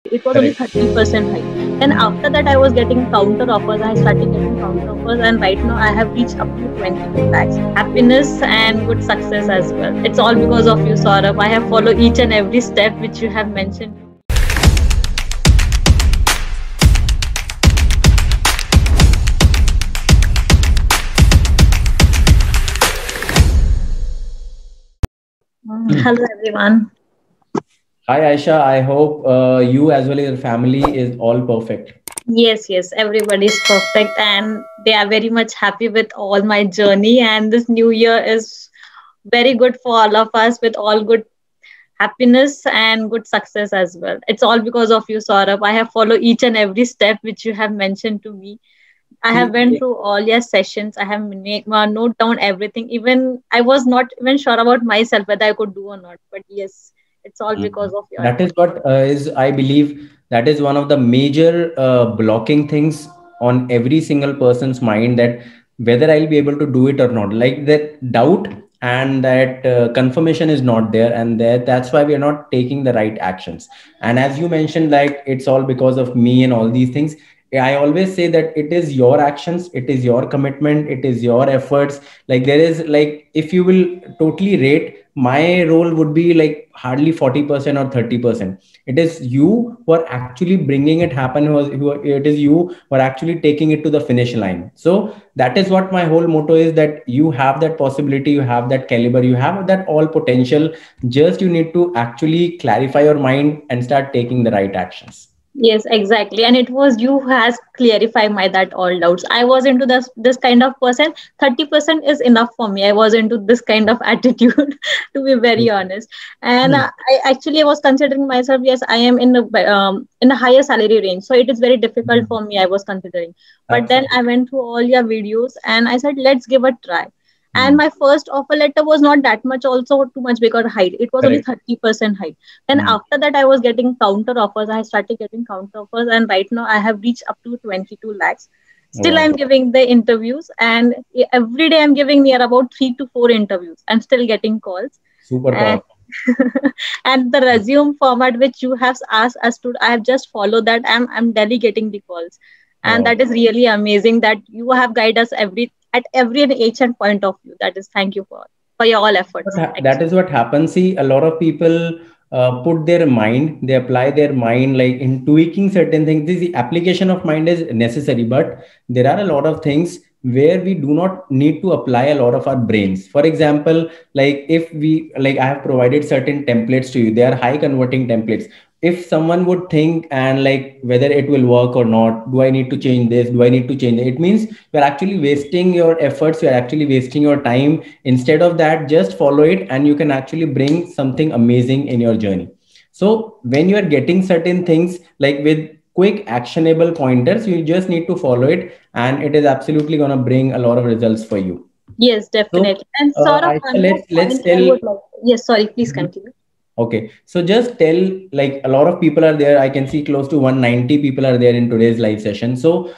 It was only Correct. 30% hike. Then after that, I was getting counter offers. I started getting counter offers, and right now I have reached up to 22 lakhs. Happiness and good success as well. It's all because of you, Saurabh. I have followed each and every step which you have mentioned. Hello, everyone. Hi, Aisha. I hope you as well as your family is all perfect. Yes, everybody is perfect and they are very much happy with all my journey. And this new year is very good for all of us with all good happiness and good success as well. It's all because of you, Saurabh. I have followed each and every step which you have mentioned to me. I have See, went through all your sessions. I have note down everything. Even I was not even sure about myself whether I could do or not. But yes, it's all because of your that is effort. what is, I believe, that is one of the major blocking things on every single person's mind, that whether I'll be able to do it or not. Like that doubt and that confirmation is not there, and that's why we are not taking the right actions. And as you mentioned, like it's all because of me and all these things. I always say that it is your actions, it is your commitment, it is your efforts. Like there is, like, if you will totally rate, my role would be like hardly 40% or 30%. It is you who are actually bringing it happen, it is you who are actually taking it to the finish line. So that is what my whole motto is, that you have that possibility, you have that caliber, you have that all potential. Just you need to actually clarify your mind and start taking the right actions. Yes, exactly. And it was you who has clarified my that all doubts. I was into this kind of person. 30% is enough for me. I was into this kind of attitude, to be very honest. And I actually was considering myself. Yes, I am in a higher salary range, so it is very difficult for me. I was considering, but then Absolutely. I went through all your videos and I said, let's give a try. And Hmm. my first offer letter was not that much, also too much bigger height. It was only Correct. 30% height. Then Hmm. after that, I was getting counter offers. I started getting counter offers, and right now I have reached up to 22 lakhs. Still, Wow. I'm giving the interviews, and every day I'm giving near about 3 to 4 interviews. I'm still getting calls, Super and powerful. and the resume format which you have asked us to, I have just followed that. I'm delegating the calls, and Wow. that is really amazing that you have guided us every and each and point of view. That is thank you for your all efforts. That is what happens. See, a lot of people put their mind, they apply their mind like in tweaking certain things. The application of mind is necessary, but there are a lot of things where we do not need to apply a lot of our brains. For example, like if we, like I have provided certain templates to you, they are high converting templates. If someone would think and like whether it will work or not, do I need to change this, do I need to change it, it means you're actually wasting your efforts, you're actually wasting your time. Instead of that, just follow it and you can actually bring something amazing in your journey. So when you are getting certain things like with quick actionable pointers, you just need to follow it, and it is absolutely going to bring a lot of results for you. Yes, So definitely. And sort of Aisha, one more let's point I tell. would like. Yes, sorry, please continue. Okay, so just tell, like, a lot of people are there. I can see close to 190 people are there in today's live session. So,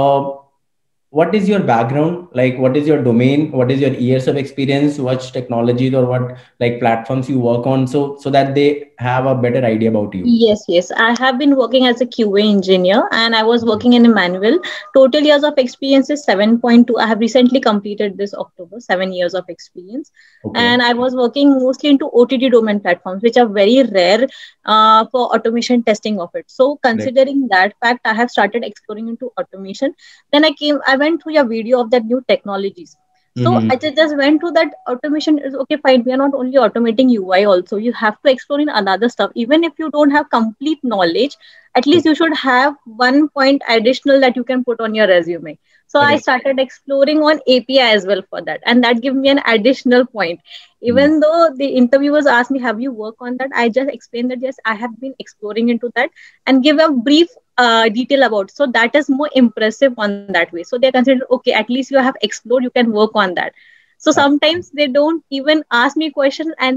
what is your background? Like, what is your domain? What is your years of experience? What technologies or what like platforms you work on? So that they have a better idea about you. Yes. I have been working as a QA engineer and I was working in a manual. Total years of experience is 7.2. I have recently completed this October, 7 years of experience. Okay, And I was working mostly into OTT domain platforms, which are very rare for automation testing of it. So, correct. considering that fact, I have started exploring into automation. Then I went through your video of that new technologies. So Mm-hmm. I just went to that automation is okay, fine. We are not only automating UI also. You have to explore in another stuff. Even if you don't have complete knowledge, at least you should have one point additional that you can put on your resume. So I Correct. started exploring on API as well for that. And that gave me an additional point. Mm. Even though the interviewers asked me, have you worked on that? I just explained that yes, I have been exploring into that and give a brief detail about. So that is more impressive on that way. So they consider, okay, at least you have explored, you can work on that. So sometimes they don't even ask me questions and they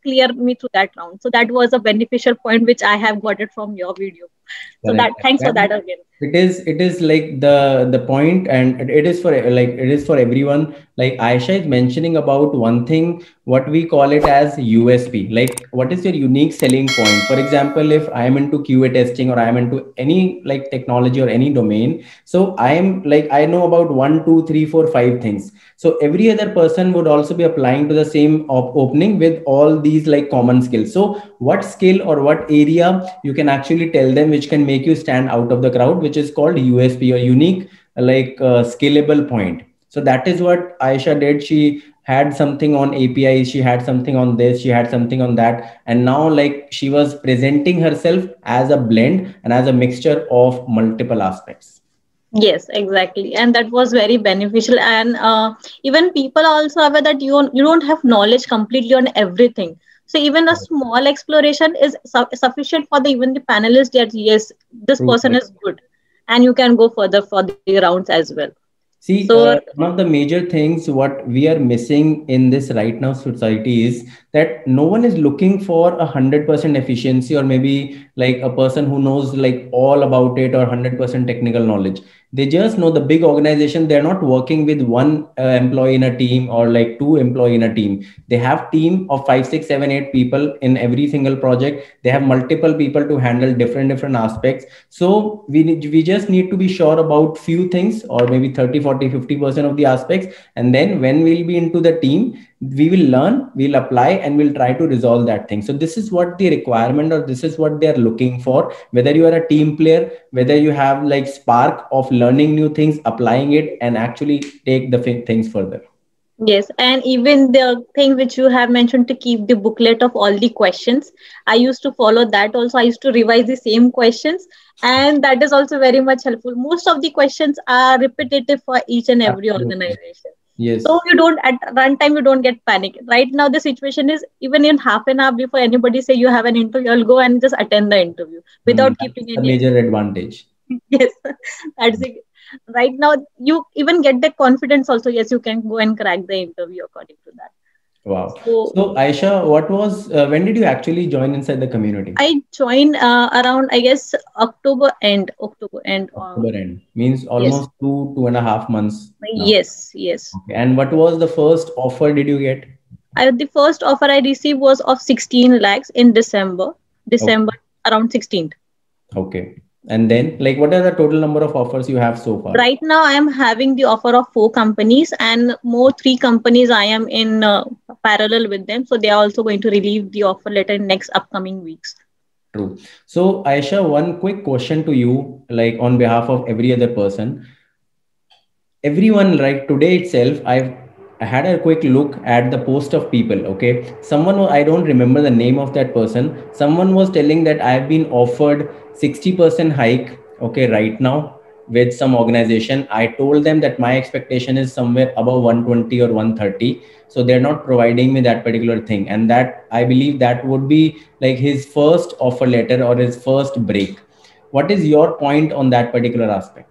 clear me through that round. So that was a beneficial point which I have got it from your video. So that, Correct. thanks for And that again. it is like the point, and it is for like it is for everyone. Like Aisha is mentioning about one thing, what we call it as USP. Like what is your unique selling point? For example, if I am into QA testing or I am into any like technology or any domain, so I am like I know about one, two, three, four, five things. So every other person would also be applying to the same opening with all these like common skills. So what skill or what area you can actually tell them which can make you stand out of the crowd, which is called USP or unique like scalable point. So that is what Aisha did. She had something on API, she had something on this, she had something on that, and now like she was presenting herself as a blend and as a mixture of multiple aspects. Yes, exactly, and that was very beneficial. And even people are also aware that you don't have knowledge completely on everything. So even a small exploration is sufficient for the even the panelists that yes, this True. person is good, and you can go further for the rounds as well. See, So one of the major things what we are missing in this right now society is that no one is looking for 100% efficiency, or maybe like a person who knows like all about it, or 100% technical knowledge. They just know the big organization. They're not working with one employee in a team or like two employee in a team. They have team of five, six, seven, eight people in every single project. They have multiple people to handle different aspects. So we just need to be sure about few things, or maybe 30, 40, 50% of the aspects. And then when we'll be into the team, we will learn, we'll apply, and we'll try to resolve that thing. So this is what the requirement, or this is what they're looking for. Whether you are a team player, whether you have like spark of learning new things, applying it, and actually take the things further. yes, and even the thing which you have mentioned to keep the booklet of all the questions, I used to follow that also. I used to revise the same questions, and that is also very much helpful. Most of the questions are repetitive for each and every Absolutely. organization. So Yes. you don't at runtime you don't get panic. Right now the situation is even in half an hour before anybody say you have an interview, I'll go and just attend the interview without That's keeping the any major advantage. yes, that's it. Right now you even get the confidence also. Yes, you can go and crack the interview according to that. Wow. So So Aisha, when did you actually join inside the community? I joined around I guess October end. October end, means Yes, almost 2.5 months now. yes, yes. Okay. And what was the first offer did you get? The first offer I received was of 16 lakhs in December. December Okay. around 16th. Okay. And then, like, what are the total number of offers you have so far? Right now, I am having the offer of four companies and more three companies. I am in parallel with them, so they are also going to release the offer letter in next upcoming weeks. True. So, Aisha, one quick question to you, like on behalf of every other person. Everyone, like today itself, I had a quick look at the post of people. Okay, I don't remember the name of that person. Someone was telling that I've been offered 60% hike, okay, right now with some organization. I told them that my expectation is somewhere above 120 or 130, so they're not providing me that particular thing, and that I believe that would be like his first offer letter or his first break. What is your point on that particular aspect?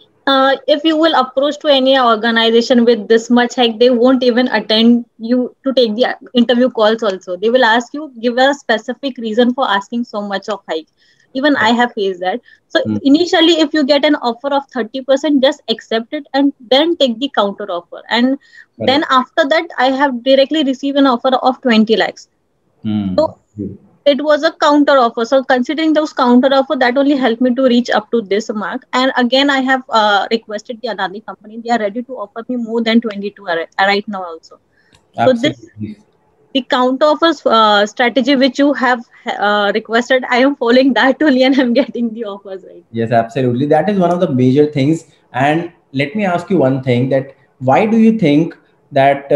If you will approach to any organization with this much hike, they won't even attend you to take the interview calls also. They will ask you, give a specific reason for asking so much of hike. Even I have faced that. So Hmm. initially, if you get an offer of 30%, just accept it and then take the counter offer. And then Correct. after that, I have directly received an offer of 20 lakhs. Hmm. So it was a counter offer. So considering those counter offer, that only helped me to reach up to this mark. And again, I have requested the Adani company. They are ready to offer me more than 22 right now also. So this Absolutely. the counter offers strategy which you have requested, I am following that only, and I'm getting the offers right now. Yes, absolutely. That is one of the major things. And let me ask you one thing: that why do you think that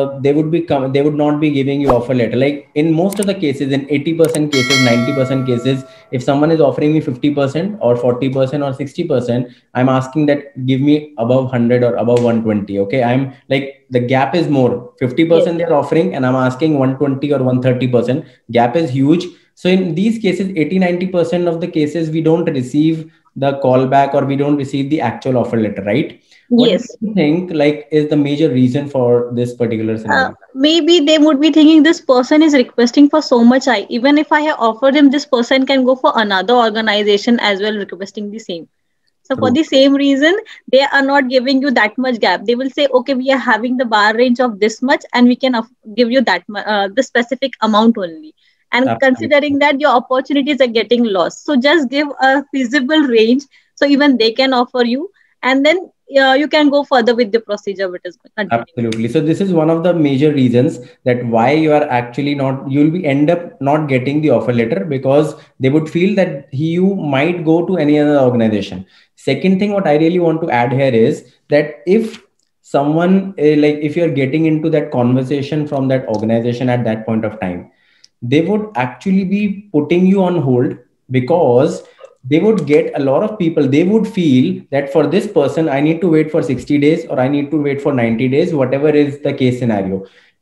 they would not be giving you offer letter? Like in most of the cases, in 80% cases, 90% cases, if someone is offering me 50% or 40% or 60%, I'm asking that give me above 100 or above 120. Okay, I'm like the gap is more. Yes. 50% they're offering, and I'm asking 120 or 130%. Gap is huge. So in these cases, 80, 90% of the cases we don't receive the callback or we don't receive the actual offer letter, right? What do Yes. you think like is the major reason for this particular scenario? Maybe they would be thinking this person is requesting for so much. I even if I have offered him, this person can go for another organization as well requesting the same. So for True. the same reason, they are not giving you that much gap. They will say, okay, we are having the bar range of this much, and we can give you the specific amount only. And Absolutely. considering that your opportunities are getting lost, so just give a feasible range so even they can offer you, and then you can go further with the procedure which is continuing. Absolutely. So this is one of the major reasons that why you are actually not, you'll be end up not getting the offer letter because they would feel that you might go to any other organization. Second thing, what I really want to add here is that if someone like if you're getting into that conversation from that organization at that point of time, they would actually be putting you on hold because they would get a lot of people. They would feel that for this person I need to wait for 60 days or I need to wait for 90 days, whatever is the case scenario,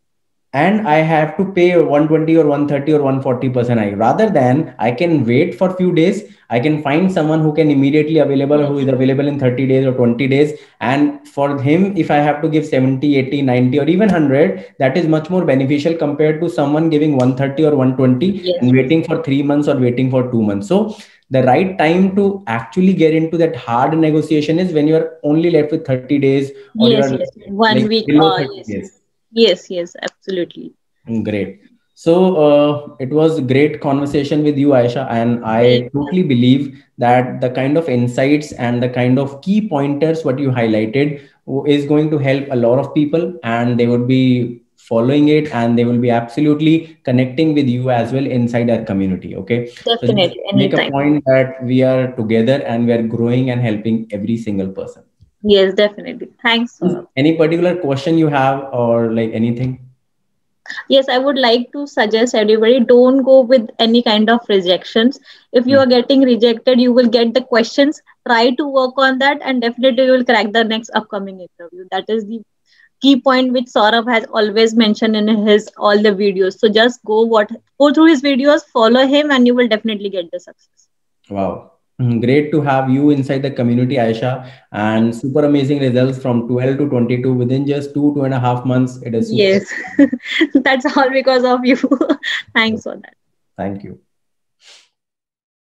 and I have to pay 120 or 130 or 140% I rather than I can wait for few days. I can find someone who can immediately available, who Yes, is available in 30 days or 20 days. And for him, if I have to give 70, 80, 90, or even 100, that is much more beneficial compared to someone giving 130 or 120 yes, and yes, waiting for 3 months or waiting for 2 months. So the right time to actually get into that hard negotiation is when you are only left with 30 days or you yes, are yes. 1 week. below 30 Yes, days. yes, yes, absolutely. Great. So it was great conversation with you, Aisha, and Same I here. totally believe that the kind of insights and the kind of key pointers what you highlighted is going to help a lot of people, and they would be following it, and they will be absolutely connecting with you as well inside our community. Okay, so just Definitely, make a anytime. point that we are together and we are growing and helping every single person. Yes, definitely. Thanks, Saurabh. Any particular question you have or like anything? Yes, I would like to suggest everybody don't go with any kind of rejections. If you are getting rejected, you will get the questions. Try to work on that, and definitely you will crack the next upcoming interview. That is the key point which Saurabh has always mentioned in his all the videos. So just go through his videos, follow him, and you will definitely get the success. Wow. Great to have you inside the community, Aisha, Thank and super amazing results from 12 to 22 within just 2.5 months. It is you. super. Yes, that's all because of you. Thanks for that. Thank you.